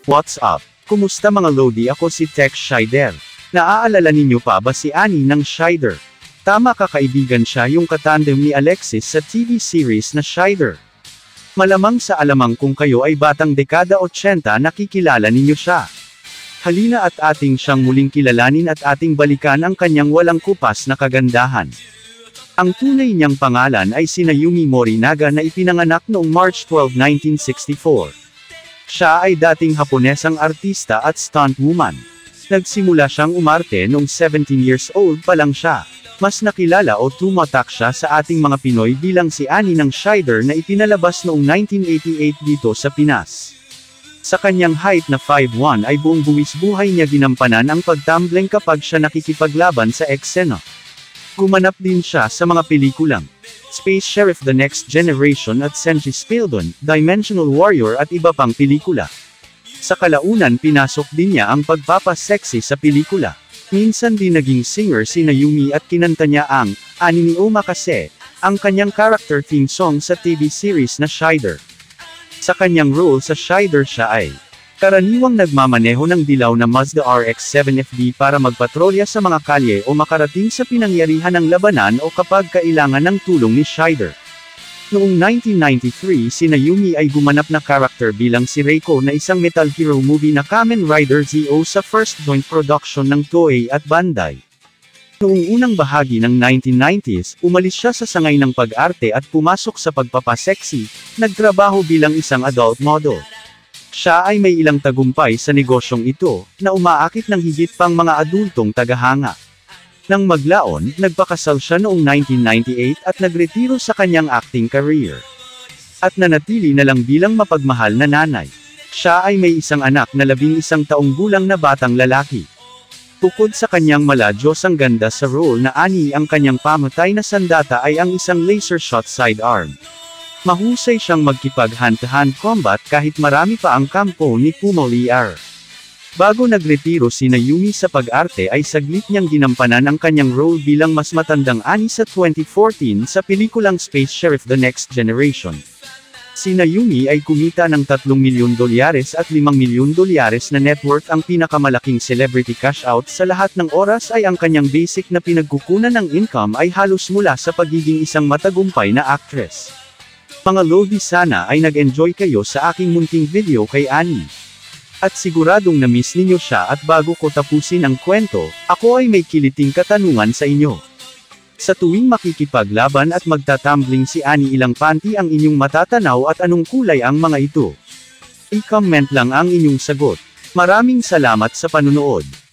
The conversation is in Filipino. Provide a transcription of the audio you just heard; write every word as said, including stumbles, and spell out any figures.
What's up? Kumusta mga Lodi, ako si Tech Shider. Naaalala ninyo pa ba si Annie ng Shider? Tama, kakaibigan siya yung katandem ni Alexis sa T V series na Shider. Malamang sa alamang kung kayo ay batang dekada otsenta nakikilala ninyo siya. Halina at ating siyang muling kilalanin at ating balikan ang kanyang walang kupas na kagandahan. Ang tunay niyang pangalan ay si Yumi Morinaga na ipinanganak noong March twelfth, nineteen sixty-four. Siya ay dating Haponesang artista at stunt woman. Nagsimula siyang umarte noong seventeen years old pa lang siya. Mas nakilala o tumatak siya sa ating mga Pinoy bilang si Annie ng Shider na ipinalabas noong nineteen eighty-eight dito sa Pinas. Sa kanyang height na five one ay buong buwis buhay niya ginampanan ang pagtumbling kapag siya nakikipaglaban sa eksena. Gumanap din siya sa mga pelikulang Space Sheriff The Next Generation at Senshi Spildon, Dimensional Warrior at iba pang pelikula. Sa kalaunan pinasok din niya ang pagpapasexy sa pelikula. Minsan din naging singer si Yumi at kinanta niya ang Ani ni Omakase, ang kanyang character theme song sa T V series na Shider. Sa kanyang role sa Shider siya ay karaniwang nagmamaneho ng dilaw na Mazda R X seven F D para magpatrolya sa mga kalye o makarating sa pinangyarihan ng labanan o kapag kailangan ng tulong ni Shider. Noong nineteen ninety-three si Yumi ay gumanap na karakter bilang si Reiko na isang Metal Hero movie na Kamen Rider Zeo sa first joint production ng Toei at Bandai. Noong unang bahagi ng nineteen nineties, umalis siya sa sangay ng pag-arte at pumasok sa pagpapaseksi, nagtrabaho bilang isang adult model. Siya ay may ilang tagumpay sa negosyong ito, na umaakit ng higit pang mga adultong tagahanga. Nang maglaon, nagpakasal siya noong nineteen ninety-eight at nagretiro sa kanyang acting career. At nanatili na lang bilang mapagmahal na nanay. Siya ay may isang anak na labing isang taong gulang na batang lalaki. Bukod sa kanyang maladyos ang ganda sa role na Annie, ang kanyang pamatay na sandata ay ang isang laser shot sidearm. Mahusay siyang magkipag hand-to-hand combat kahit marami pa ang kampo ni Pumoliar. Bago nagretiro si Yumi sa pag-arte ay saglit niyang ginampanan ang kanyang role bilang mas matandang Annie sa twenty fourteen sa pelikulang Space Sheriff The Next Generation. Si Yumi ay kumita ng tatlong milyon dolyares at limang milyon dolyares na net worth. Ang pinakamalaking celebrity cash out sa lahat ng oras ay ang kanyang basic na pinagkukunan ng income ay halos mula sa pagiging isang matagumpay na actress. Mga Lodi, sana ay nag-enjoy kayo sa aking munting video kay Annie. At siguradong na-miss ninyo siya, at bago ko tapusin ang kwento, ako ay may kiliting katanungan sa inyo. Sa tuwing makikipaglaban at magtatumbling si Annie, ilang panty ang inyong matatanaw at anong kulay ang mga ito? I-comment lang ang inyong sagot. Maraming salamat sa panunood.